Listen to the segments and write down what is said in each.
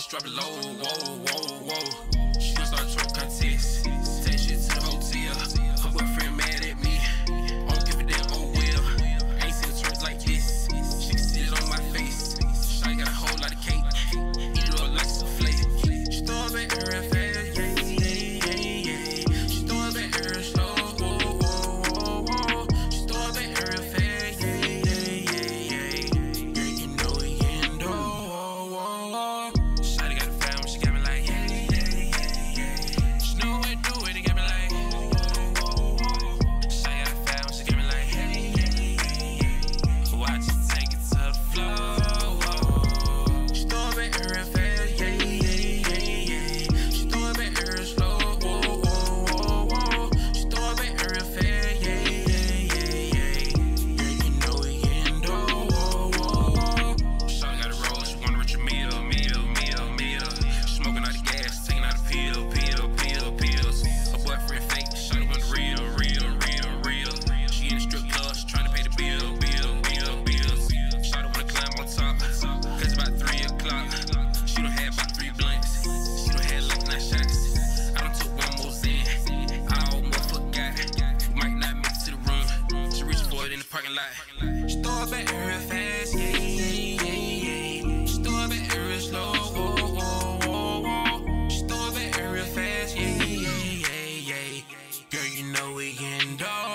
drop it low, whoa, whoa, whoa. She gon' start a twerk contest. Take shit to the hotel. Her boyfriend mad at me. I don't give a damn, oh well. Ain't seen a twerk like this. She can see it on my face. Shawty got a whole lot of cake. Eat it up like souffle. She throw up at her fast, yeah, yeah, yeah, yeah. She throw up at her slow, whoa, whoa, whoa, whoa. She throw up at her fast, yeah, yeah, yeah, yeah. Girl, you know we in door, whoa, whoa, whoa. Shawty got a fat one, she got me like, yeah, yeah, yeah, yeah. She know what to do it, it got me like, whoa, whoa, whoa, whoa. Shawty got a fat one, she got me like, yeah, yeah, yeah, yeah. Watch it take it to the floor. She throw up at her fast, yeah, yeah, yeah, yeah. She throw up at her slow, whoa, whoa, whoa, whoa. She throw up at her fast, yeah, yeah, yeah, yeah. Girl, you know we in door, whoa, whoa, whoa. Shawty got a roll, she wanna reach a meal. She smoking out the gas, taking out the pills. Her boyfriend fake, Shawty want the real. She in the strip club, she tryna pay the bills. Shawty wanna climb on top, cause it's about 3 o'clock. She done had about 3 blunts. She done had like 9 shots. I done took one more Zen. I almost forgot. We might not make it to the room. She reached for it in the parking lot. She throw up at her fast, yeah, yeah, yeah, yeah. She throw up at her slow, whoa, whoa, whoa, whoa. She throw up at her fast, yeah, yeah, yeah, yeah. Girl, you know we in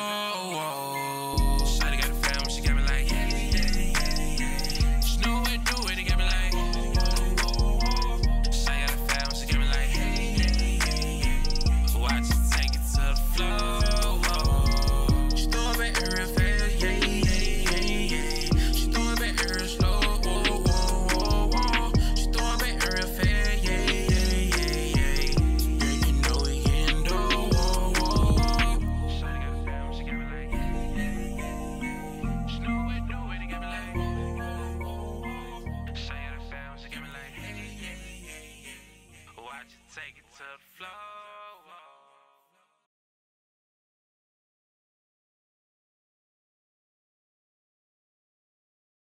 door. Shawty got a fat one, she got me like, yeah, yeah, yeah, yeah. She know what to do it, it got me like, whoa, whoa, whoa. Shawty got a fat one, she got me like, hey, yeah, yeah, yeah. Watch it take it to the floor. She throw up at her fast, yeah, yeah, yeah, yeah. She throw up at her slow, whoa, whoa, whoa, whoa. She throw up at her fast, yeah, yeah, yeah, yeah. Girl, you know we in door, whoa, whoa, whoa. Shawty got a fat one, she got me like, yeah, yeah, yeah. She know what to do it, it got me like, whoa, whoa, whoa, whoa. Shawty got a fat one, she got me like, hey, yeah, yeah, yeah. Watch it take it to the floor.